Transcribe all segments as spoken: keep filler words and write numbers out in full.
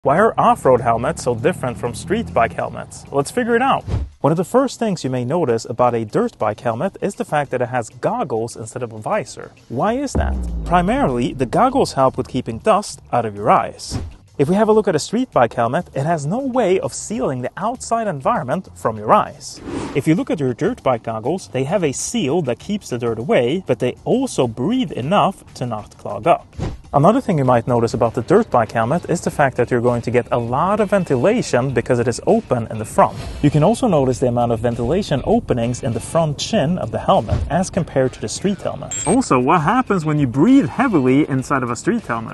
Why are off-road helmets so different from street bike helmets? Let's figure it out. One of the first things you may notice about a dirt bike helmet is the fact that it has goggles instead of a visor. Why is that? Primarily, the goggles help with keeping dust out of your eyes. If we have a look at a street bike helmet, it has no way of sealing the outside environment from your eyes. If you look at your dirt bike goggles, they have a seal that keeps the dirt away, but they also breathe enough to not clog up. Another thing you might notice about the dirt bike helmet is the fact that you're going to get a lot of ventilation because it is open in the front. You can also notice the amount of ventilation openings in the front chin of the helmet as compared to the street helmet. Also, what happens when you breathe heavily inside of a street helmet?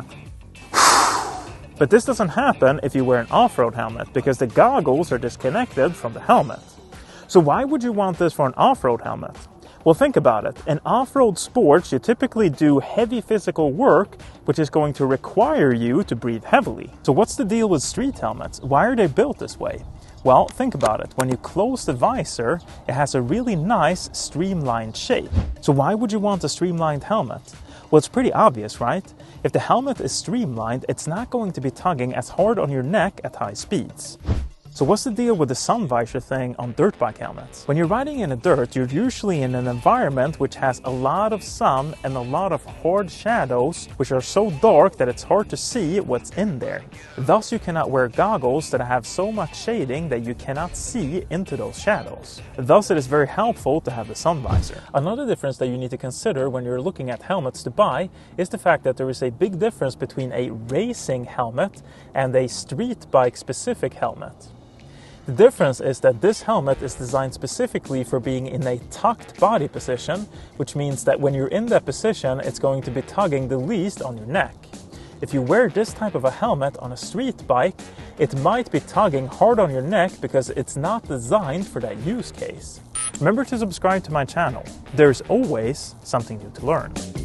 But this doesn't happen if you wear an off-road helmet because the goggles are disconnected from the helmet. So why would you want this for an off-road helmet? Well, think about it. In off-road sports, you typically do heavy physical work, which is going to require you to breathe heavily. So what's the deal with street helmets? Why are they built this way? Well, think about it. When you close the visor, it has a really nice streamlined shape. So why would you want a streamlined helmet? Well, it's pretty obvious, right? If the helmet is streamlined, it's not going to be tugging as hard on your neck at high speeds. So what's the deal with the sun visor thing on dirt bike helmets? When you're riding in the dirt, you're usually in an environment which has a lot of sun and a lot of hard shadows, which are so dark that it's hard to see what's in there. Thus, you cannot wear goggles that have so much shading that you cannot see into those shadows. Thus, it is very helpful to have the sun visor. Another difference that you need to consider when you're looking at helmets to buy is the fact that there is a big difference between a racing helmet and a street bike specific helmet. The difference is that this helmet is designed specifically for being in a tucked body position, which means that when you're in that position, it's going to be tugging the least on your neck. If you wear this type of a helmet on a street bike, it might be tugging hard on your neck because it's not designed for that use case. Remember to subscribe to my channel. There's always something new to learn.